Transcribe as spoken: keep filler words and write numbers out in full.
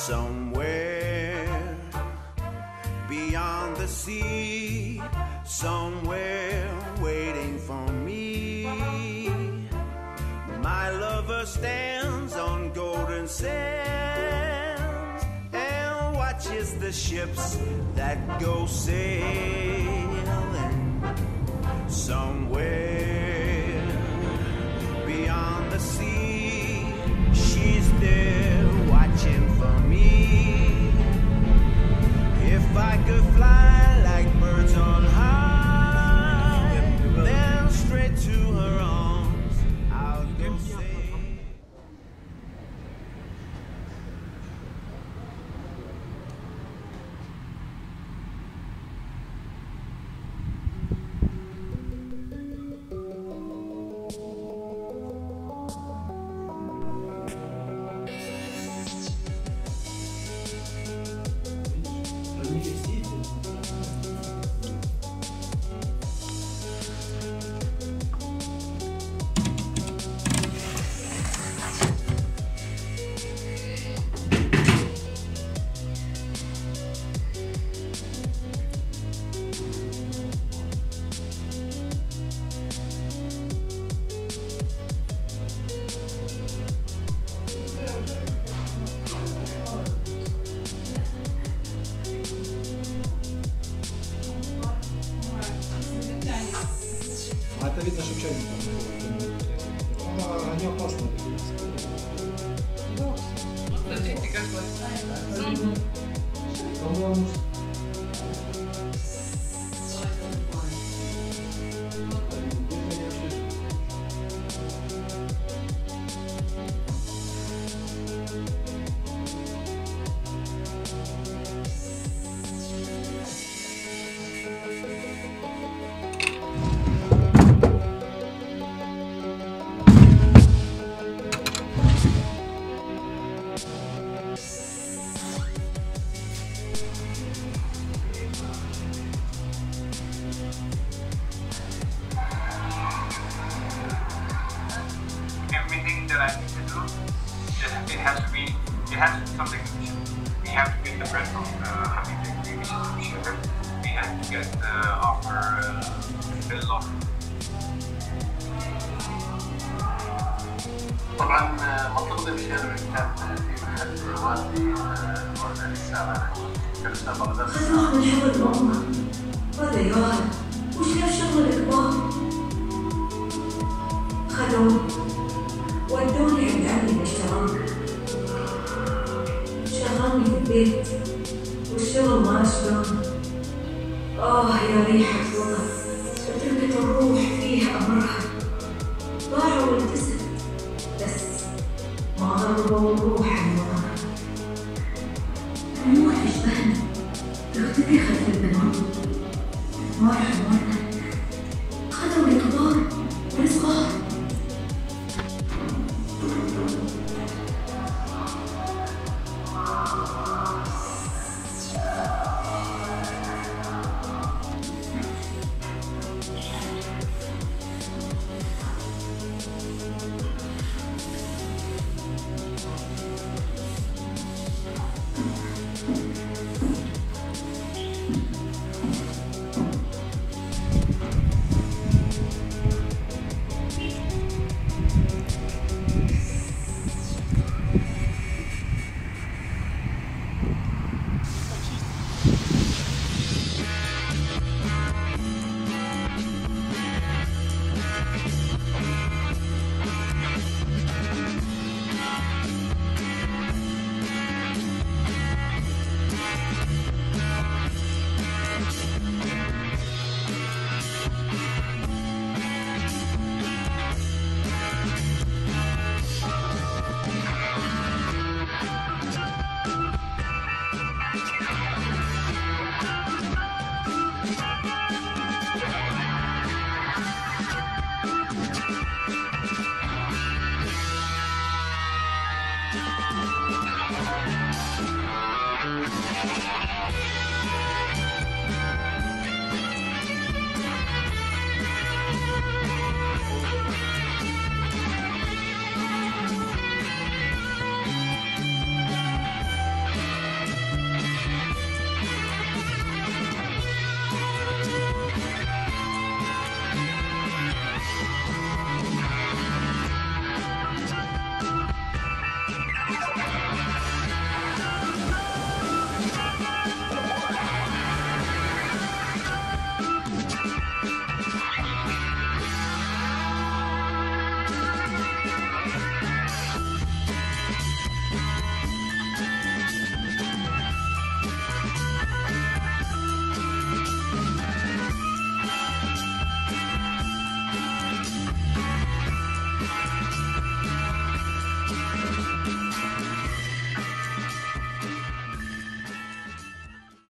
somewhere beyond the sea, somewhere waiting for me. My lover stands on golden sands and watches the ships that go sailing. Somewhere beyond the sea, she's there watching for me. If I could fly like birds on high, then straight to her arms I'll go sailing. А это видно, что чайник. Они опасны. Смотрите, какой. По-моему, everything that I need to do, it has to be, it has to be something. We have to get the bread from uh, honey bakery, which is from sugar. We have to get the offer uh, fill off. طبعا مطلوب الشيء كان في محل والدي والد السابع كان سبق ذلك. خذ من حب الأمة وهذا يوهب